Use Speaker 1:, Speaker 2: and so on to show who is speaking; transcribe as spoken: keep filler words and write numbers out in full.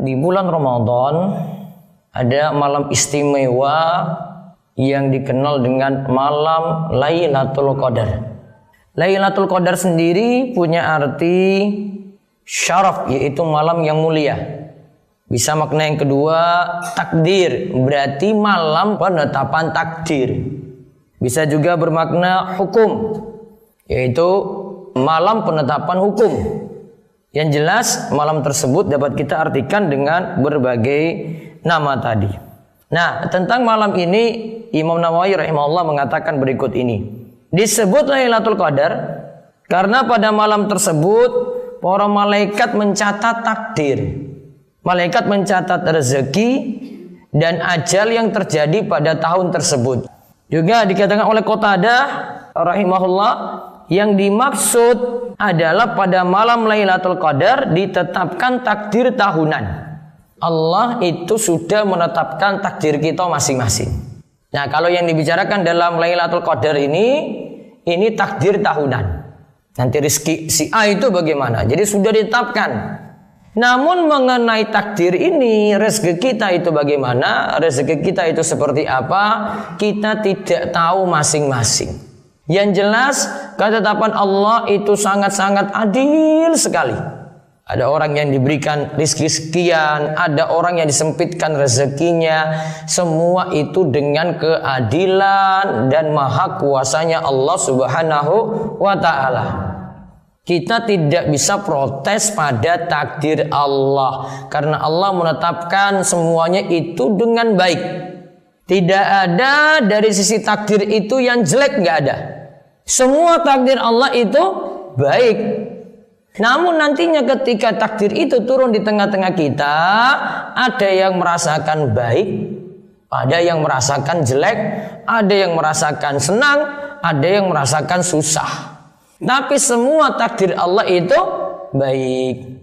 Speaker 1: di bulan Ramadan ada malam istimewa yang dikenal dengan malam Lailatul Qadar. Lailatul Qadar sendiri punya arti syaraf, yaitu malam yang mulia. Bisa makna yang kedua takdir, berarti malam penetapan takdir. Bisa juga bermakna hukum, yaitu malam penetapan hukum. Yang jelas malam tersebut dapat kita artikan dengan berbagai nama tadi. Nah, tentang malam ini Imam Nawawi rahimahullah mengatakan berikut ini. Disebut Lailatul Qadar karena pada malam tersebut para malaikat mencatat takdir. Malaikat mencatat rezeki dan ajal yang terjadi pada tahun tersebut. Juga dikatakan oleh Qatadah rahimahullah, yang dimaksud adalah pada malam Lailatul Qadar ditetapkan takdir tahunan. Allah itu sudah menetapkan takdir kita masing-masing. Nah, kalau yang dibicarakan dalam Lailatul Qadar ini, ini takdir tahunan. Nanti rezeki si A itu bagaimana? Jadi sudah ditetapkan. Namun mengenai takdir ini, rezeki kita itu bagaimana? Rezeki kita itu seperti apa? Kita tidak tahu masing-masing. Yang jelas ketetapan Allah itu sangat-sangat adil sekali. Ada orang yang diberikan rezeki sekian, ada orang yang disempitkan rezekinya. Semua itu dengan keadilan dan maha kuasanya Allah Subhanahu wa ta'ala. Kita tidak bisa protes pada takdir Allah, karena Allah menetapkan semuanya itu dengan baik. Tidak ada dari sisi takdir itu yang jelek, nggak ada. Semua takdir Allah itu baik. Namun nantinya ketika takdir itu turun di tengah-tengah kita, ada yang merasakan baik, ada yang merasakan jelek, ada yang merasakan senang, ada yang merasakan susah. Tapi semua takdir Allah itu baik.